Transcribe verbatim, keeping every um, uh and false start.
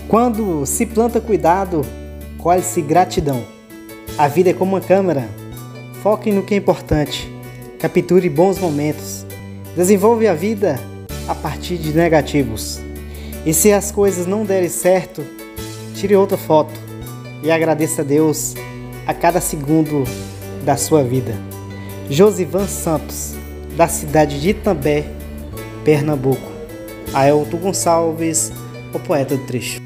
Quando se planta cuidado, colhe-se gratidão. A vida é como uma câmera. Foque no que é importante. Capture bons momentos. Desenvolve a vida a partir de negativos. E se as coisas não derem certo, tire outra foto e agradeça a Deus a cada segundo da sua vida. Josivan Santos, da cidade de Itambé, Pernambuco. Aelton Gonçalves, o poeta do trecho.